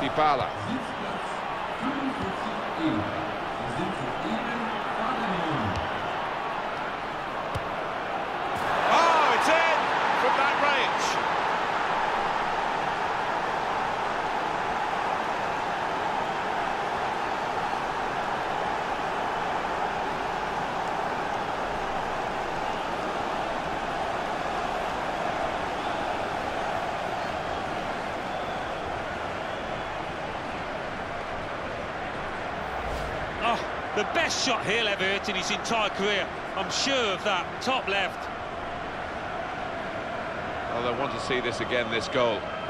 Dybala. Oh, it's in from that range. Oh, the best shot he'll ever hit in his entire career. I'm sure of that. Top left. Well, they want to see this again, this goal.